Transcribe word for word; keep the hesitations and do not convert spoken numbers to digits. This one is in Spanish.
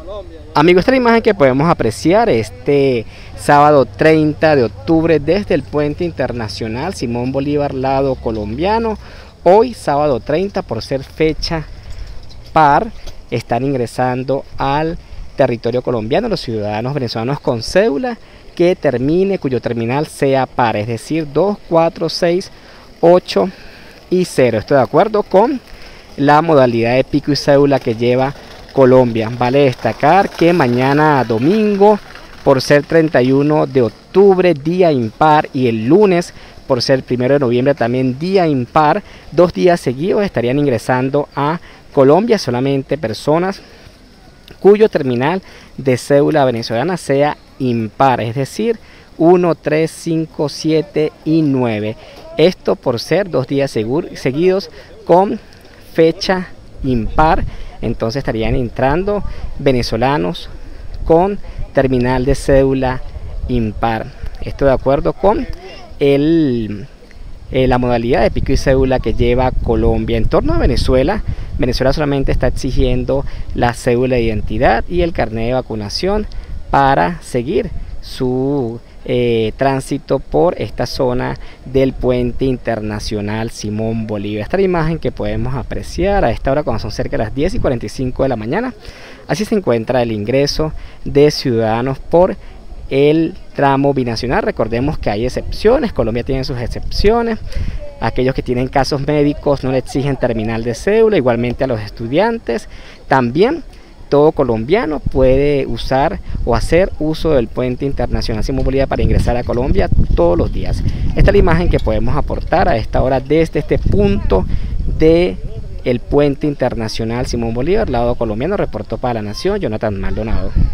Amigos, esta es la imagen que podemos apreciar este sábado treinta de octubre desde el Puente Internacional Simón Bolívar, lado colombiano. Hoy, sábado treinta, por ser fecha par, están ingresando al territorio colombiano los ciudadanos venezolanos con cédula que termine, cuyo terminal sea par, es decir, dos, cuatro, seis, ocho y cero. Estoy de acuerdo con la modalidad de pico y cédula que lleva Colombia. Vale destacar que mañana domingo, por ser treinta y uno de octubre, día impar, y el lunes, por ser primero de noviembre, también día impar, dos días seguidos estarían ingresando a Colombia solamente personas cuyo terminal de cédula venezolana sea impar, es decir, uno, tres, cinco, siete y nueve. Esto por ser dos días seguidos con fecha impar. Entonces estarían entrando venezolanos con terminal de cédula impar. Esto de acuerdo con el, eh, la modalidad de pico y cédula que lleva Colombia. En torno a Venezuela, Venezuela solamente está exigiendo la cédula de identidad y el carnet de vacunación para seguir su Eh, tránsito por esta zona del Puente Internacional Simón Bolívar. Esta es la imagen que podemos apreciar a esta hora cuando son cerca de las diez y cuarenta y cinco de la mañana. Así se encuentra el ingreso de ciudadanos por el tramo binacional. Recordemos que hay excepciones, Colombia tiene sus excepciones. Aquellos que tienen casos médicos no le exigen terminal de cédula, igualmente a los estudiantes. También todo colombiano puede usar o hacer uso del Puente Internacional Simón Bolívar para ingresar a Colombia todos los días. Esta es la imagen que podemos aportar a esta hora desde este punto de el Puente Internacional Simón Bolívar, lado colombiano. Reportó para La Nación Jonathan Maldonado.